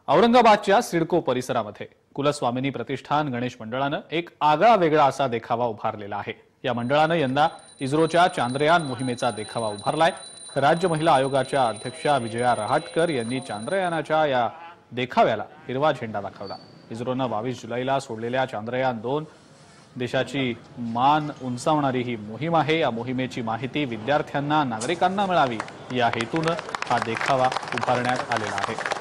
औरंगाबादच्या सिडको परिसरामध्ये कुलस्वामिनी प्रतिष्ठान गणेश मंडळानं एक आगळा वेगळा असा देखावा उभारलेला आहे। या मंडळानं यंदा इस्रोच्या चांद्रयान मोहिमेचा देखावा उभारलाय। राज्य महिला आयोगाच्या अध्यक्षा विजया रहाटकर यांनी चांद्रयानाच्या या देखाव्याला हिरवा झेंडा दाखवला। इस्रोनं 22 जुलैला सोडलेल्या चांद्रयान-2 देशाची मान उंचावणारी ही मोहीम आहे। या मोहिमेची माहिती विद्यार्थ्यांना नागरिकांना मिळावी या हेतूनं हा देखावा उभारण्यात आलेला आहे।